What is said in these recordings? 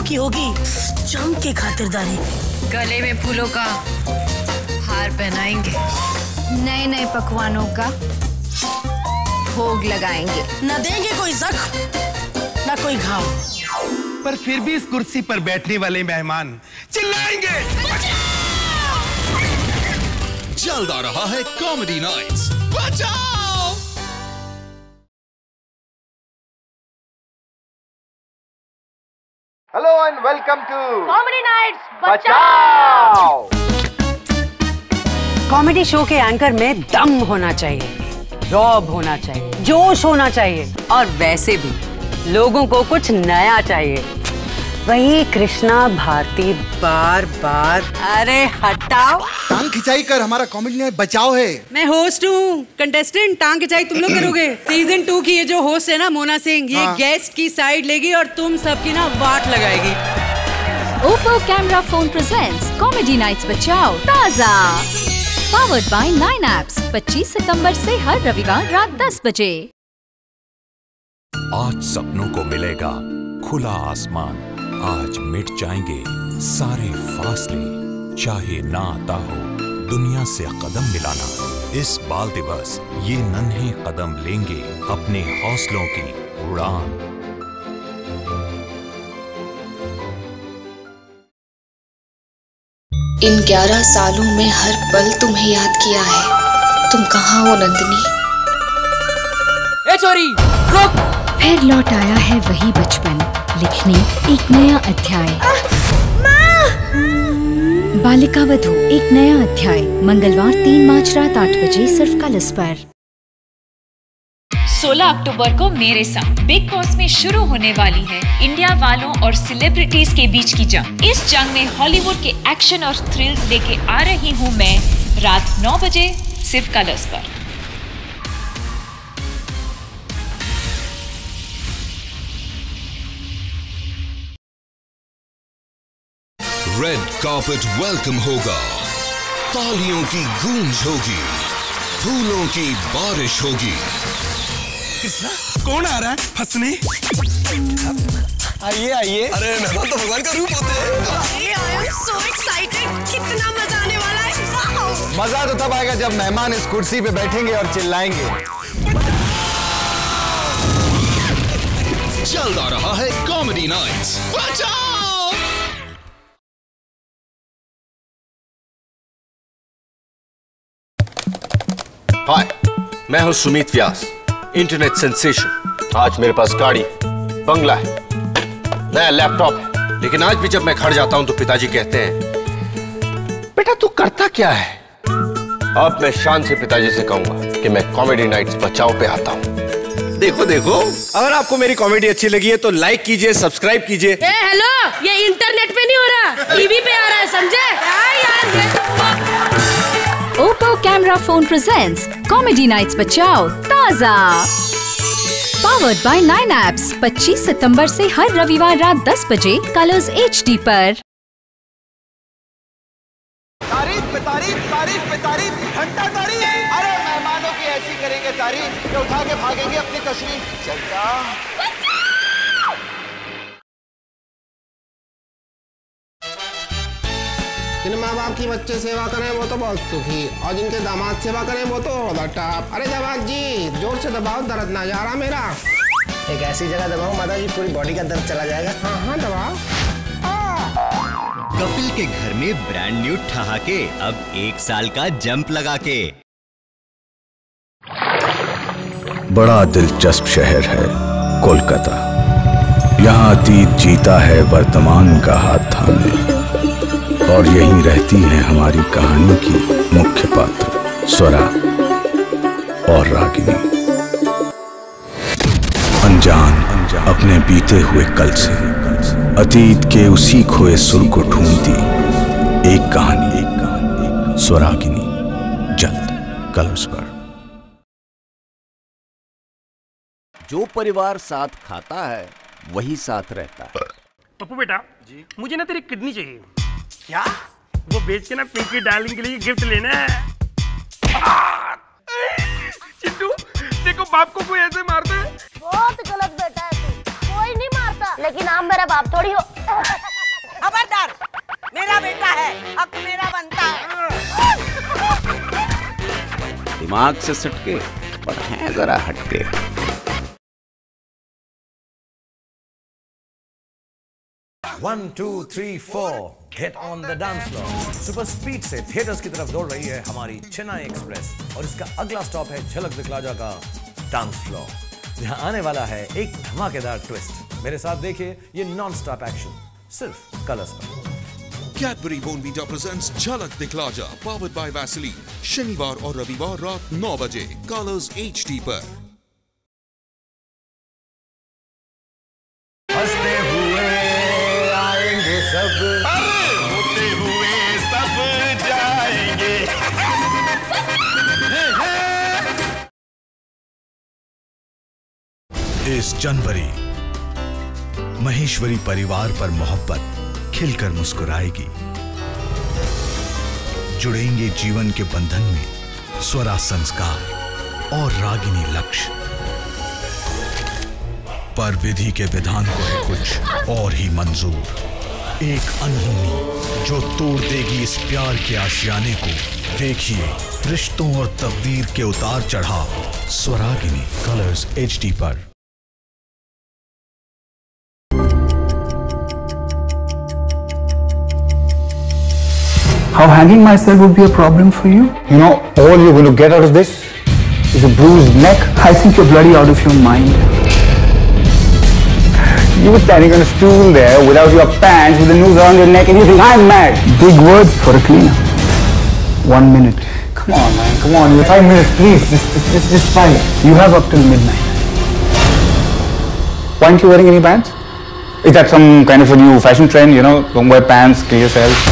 की होगी जम के खातिरदारी। गले में फूलों का हार पहनाएंगे, नए नए पकवानों का भोग लगाएंगे। न देंगे कोई जख्म न कोई घाव, पर फिर भी इस कुर्सी पर बैठने वाले मेहमान चिल्लाएंगे। चल रहा है comedy nights, Bachao. Hello and welcome to comedy nights Bachao. Comedy show के एंकर में दम होना चाहिए, रौब होना चाहिए, जोश होना चाहिए, और वैसे भी लोगों को कुछ नया चाहिए। वही कृष्णा भारती बार बार। अरे हटाओ, टांग खिंचाई कर, हमारा कॉमेडी नाइट बचाओ है। मैं होस्ट हूँ, कंटेस्टेंट टांग खिंचाई तुम लोग करोगे। सीजन 2 की ये जो होस्ट है ना मोना सिंह, ये गेस्ट की साइड लेगी और तुम सबकी ना वाट लगाएगी। Oppo camera phone presents comedy nights Bachao Taaza, powered by 9 apps. 25 सितंबर से हर रविवार रात 10 बजे। आज सपनों को मिलेगा खुला आसमान, आज मिट जाएंगे सारे फासले, चाहे ना आता हो दुनिया से कदम मिलाना। इस बाल दिवस ये नन्हे कदम लेंगे अपने हौसलों की उड़ान। इन 11 सालों में हर पल तुम्हें याद किया है, तुम कहाँ हो नंदिनी? ए चोरी रुक। फिर लौट आया है वही बचपन, लिखने एक नया अध्याय। बालिका वधू एक नया अध्याय, मंगलवार 3 मार्च रात 8 बजे सिर्फ कलर्स पर। 16 अक्टूबर को मेरे साथ बिग बॉस में शुरू होने वाली है इंडिया वालों और सेलिब्रिटीज के बीच की जंग। इस जंग में हॉलीवुड के एक्शन और थ्रिल्स लेके आ रही हूँ मैं, रात 9 बजे सिर्फ कलर्स पर। रेड कार्पेट वेलकम होगा, तालियों की गूंज होगी, फूलों की बारिश होगी। कृष्णा, कौन आ रहा है फंसने? आइए आइए। अरे मेहमान तो भगवान का रूप होते हैं। I am so excited, कितना मजा आने वाला है। मजा तो तब आएगा जब मेहमान इस कुर्सी पे बैठेंगे और चिल्लाएंगे। चल रहा है कॉमेडी नाइट्स, बचाओ। हाय, मैं हूं सुमित व्यास, इंटरनेट सेंसेशन। आज मेरे पास गाड़ी, बंगला है, नया लैपटॉप है, लेकिन आज भी जब मैं घर जाता हूं तो पिताजी कहते हैं, बेटा तू करता क्या है? अब मैं शान से पिताजी से कहूंगा कि मैं कॉमेडी नाइट्स बचाओ पे आता हूं। देखो देखो, अगर आपको मेरी कॉमेडी अच्छी लगी है तो लाइक कीजिए, सब्सक्राइब कीजिए। हेलो, ये इंटरनेट पे नहीं हो रहा, टीवी पे आ रहा है, समझे? Oppo camera phone presents comedy nights Bachao Taaza, powered by 9 apps. 25 सितंबर से हर रविवार रात 10 बजे कलर्स HD पर। तारीफ पे तारीफ, तारीफ पे तारीफ, घंटा तारीफ। अरे मेहमानों की ऐसी करेंगे तारीफ कि उठा के भागेंगे अपनी तशरीफ। चलता जिन माँ बाप की बच्चे सेवा करें वो तो बहुत सुखी, और जिनके दामाद सेवा करें वो तो टॉप। अरे दामाद जी जोर से दबाओ, दर्द ना जा रहा मेरा। एक ऐसी जगह दबाओ माता जी पूरी बॉडी का दर्द चला जाएगा। हाँ हाँ दबाओ। कपिल के घर में ब्रांड न्यू ठहाके, अब 1 साल का जंप लगा के। बड़ा दिलचस्प शहर है कोलकाता, यहाँ अतीत जीता है वर्तमान का हाथ थामे, और यहीं रहती हैं हमारी कहानी की मुख्य पात्र स्वरा और रागिनी। अनजान अपने बीते हुए कल से अतीत के उसी खोए सुर को ढूंढती एक कहानी स्वरागिनी, जल्द कलर्स पर। जो परिवार साथ खाता है वही साथ रहता है। पप्पू बेटा जी, मुझे ना तेरी किडनी चाहिए। क्या? वो बेच के ना पिंकी डार्लिंग के लिए गिफ्ट लेना है। चिट्टू देखो, बाप को कोई ऐसे मारता है। बहुत गलत बेटा है तू, कोई नहीं मारता। लेकिन आप मेरा बाप थोड़ी हो। खबरदार, मेरा बेटा है, हक मेरा बनता है। दिमाग से सटके पर हैं जरा हटके। One, two, three, four. Get on the dance floor. Super speed से थिएटर्स की तरफ दौड़ रही है हमारी चेन्नई एक्सप्रेस और इसका अगला स्टॉप है झलक दिखला जा का डांस फ्लोर, जहां आने वाला है एक धमाकेदार ट्विस्ट। मेरे साथ देखिए ये नॉन स्टॉप एक्शन सिर्फ कलर्स पर। Cadbury Bournvita presents Jhalak Dikhhla जा, पावर्ड बाय वैसलीन, शनिवार और रविवार रात 9 बजे कलर्स HD पर। हंसते हुए आएंगे सब, होते हुए सब जाएंगे। इस जनवरी महेश्वरी परिवार पर मोहब्बत खिलकर मुस्कुराएगी। जुड़ेंगे जीवन के बंधन में स्वरा संस्कार और रागिनी लक्ष्य। पर विधि के विधान को है कुछ और ही मंजूर, एक अनहोनी जो तोड़ देगी इस प्यार के आशियाने को। देखिए रिश्तों और तकदीर के उतार चढ़ाव स्वरागिनी कलर्स HD पर। How hanging myself would be a problem for you? You know, all you're going to get out of this is a bruised neck. I think you're bloody out of your mind. You were standing on a stool there without your pants with a noose around your neck and you think I'm mad. Big words for a cleaner. 1 minute. Come on, man. Come on. 5 minutes, please. Just 5. You have up till midnight. Why aren't you wearing any pants? Is that some kind of a new fashion trend? You know, don't wear pants, kill yourself.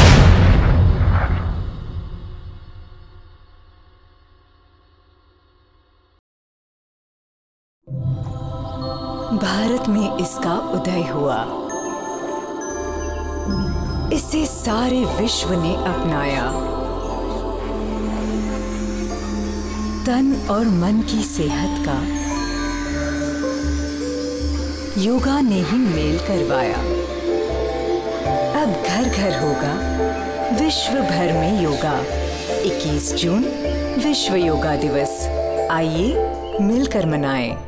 Bharat में इसका उदय हुआ, इसे सारे विश्व ने अपनाया। तन और मन की सेहत का योगा ने ही मेल करवाया। अब घर घर होगा विश्व भर में योगा। 21 जून विश्व योगा दिवस, आइए मिलकर मनाएं।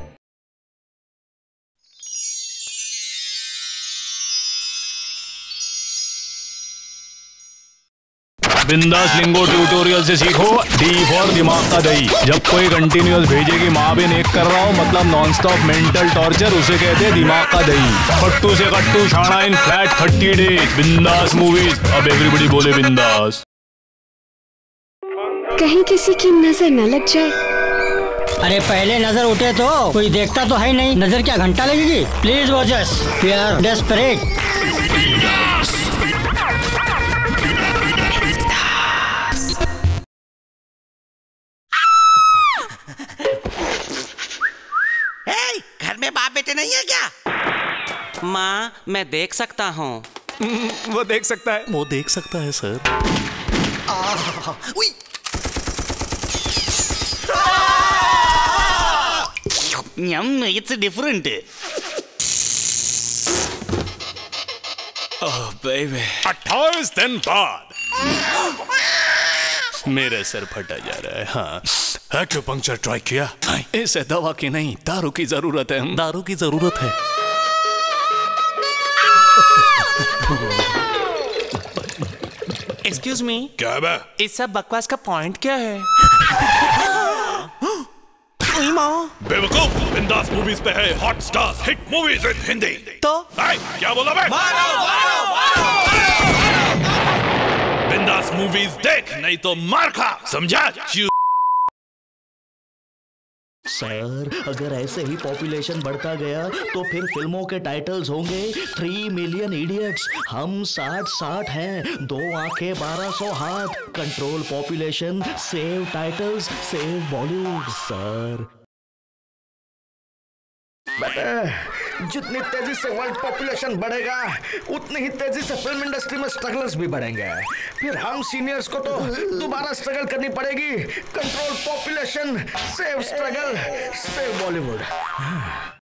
बिंदास लिंगो ट्यूटोरियल से सीखो डी फॉर दिमाग का दही। जब कोई कंटिन्यूअस भेजे कि माँ बहन एक कर रहा हो मतलब नॉन स्टॉप मेंटल टॉर्चर, उसे कहते हैं दिमाग का दही। कट्टू से कट्टू छाना in flat 30 days. Bindass movies, अब एवरीबॉडी बोले बिंदास। कहीं किसी की नजर न लग जाए। अरे पहले नजर उठे तो कोई देखता तो है नहीं, नजर क्या घंटा लगेगी। Please watchers, we are desperate. घर में बाप बेटे नहीं है क्या? माँ मैं देख सकता हूँ। वो देख सकता है, वो देख सकता है sir. It's different. Oh baby, 28 दिन बाद मेरा सर फटा जा रहा है। हाँ, एक्यूपंक्चर ट्राई किया? इसे दवा की नहीं दारू की जरूरत है। दारू की जरूरत है। एक्सक्यूज मी, क्या बे? इस सब बकवास का पॉइंट क्या है? बेवकूफ, बिंदास मूवीज पे है hot stars hit movies in Hindi. तो क्या बोला बे? बिंदास मूवीज देख, नहीं तो मार खा, समझा? सर अगर ऐसे ही पॉपुलेशन बढ़ता गया तो फिर फिल्मों के टाइटल्स होंगे 3 मिलियन इडियट्स, हम 60 हैं, 2 आंखें 1200 हाथ, control population, save titles, save Bollywood. Sir बेटे, जितनी तेजी से वर्ल्ड पॉपुलेशन बढ़ेगा उतनी ही तेजी से फिल्म इंडस्ट्री में स्ट्रगलर्स भी बढ़ेंगे। फिर हम सीनियर्स को तो दोबारा स्ट्रगल करनी पड़ेगी। Control population, save struggle, save Bollywood.